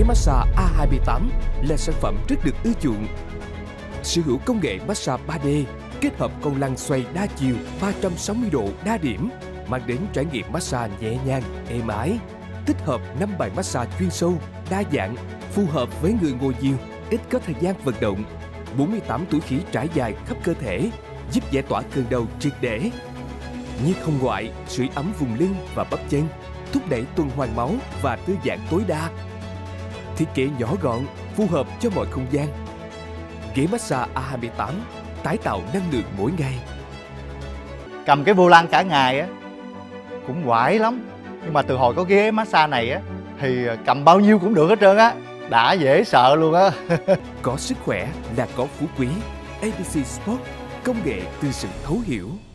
massage A28 là sản phẩm rất được ưa chuộng. Sở hữu công nghệ massage 3D kết hợp con lăn xoay đa chiều 360 độ đa điểm, mang đến trải nghiệm massage nhẹ nhàng, êm ái. Tích hợp 5 bài massage chuyên sâu, đa dạng, phù hợp với người ngồi nhiều, ít có thời gian vận động. 48 túi khí trải dài khắp cơ thể, giúp giải tỏa cơn đau triệt để. Nhiệt hồng ngoại, sưởi ấm vùng lưng và bắp chân, thúc đẩy tuần hoàn máu và thư giãn tối đa. Thiết kế nhỏ gọn, phù hợp cho mọi không gian. Ghế massage A28 tái tạo năng lượng mỗi ngày. Cầm cái vô lăng cả ngày á cũng quải lắm, nhưng mà từ hồi có ghế massage này á thì cầm bao nhiêu cũng được hết trơn á, đã dễ sợ luôn á. Có sức khỏe là có phú quý. ABC Sport, công nghệ từ sự thấu hiểu.